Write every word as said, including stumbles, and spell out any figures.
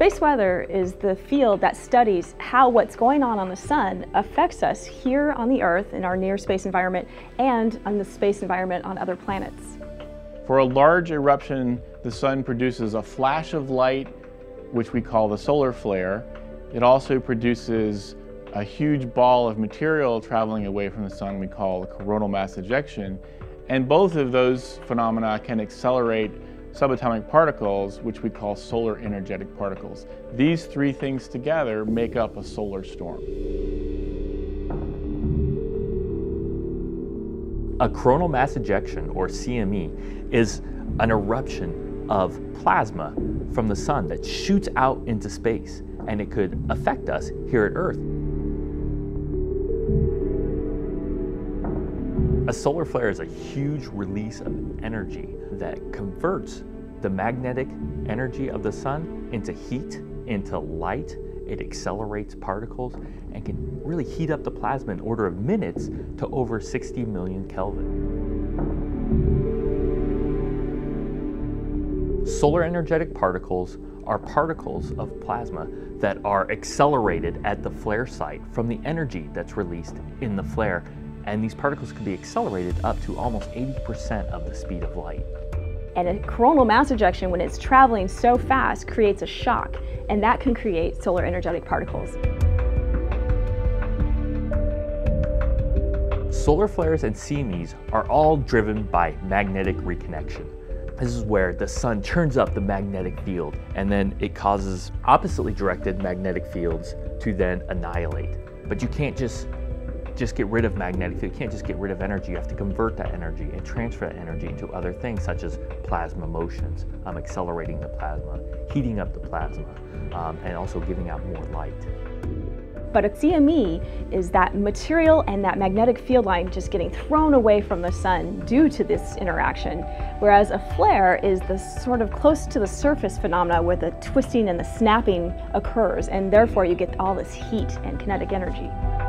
Space weather is the field that studies how what's going on on the sun affects us here on the Earth in our near space environment and on the space environment on other planets. For a large eruption, the sun produces a flash of light, which we call the solar flare. It also produces a huge ball of material traveling away from the sun we call a coronal mass ejection. And both of those phenomena can accelerate subatomic particles, which we call solar energetic particles. These three things together make up a solar storm. A coronal mass ejection, or C M E, is an eruption of plasma from the sun that shoots out into space, and it could affect us here at Earth. A solar flare is a huge release of energy that converts the magnetic energy of the sun into heat, into light. It accelerates particles and can really heat up the plasma in order of minutes to over sixty million Kelvin. Solar energetic particles are particles of plasma that are accelerated at the flare site from the energy that's released in the flare. And these particles can be accelerated up to almost eighty percent of the speed of light. And a coronal mass ejection, when it's traveling so fast, creates a shock, and that can create solar energetic particles. Solar flares and C M Es are all driven by magnetic reconnection. This is where the sun turns up the magnetic field, and then it causes oppositely directed magnetic fields to then annihilate. But you can't just just get rid of magnetic field. You can't just get rid of energy. You have to convert that energy and transfer that energy into other things, such as plasma motions, um, accelerating the plasma, heating up the plasma, um, and also giving out more light. But a C M E is that material and that magnetic field line just getting thrown away from the sun due to this interaction, whereas a flare is the sort of close to the surface phenomena where the twisting and the snapping occurs, and therefore you get all this heat and kinetic energy.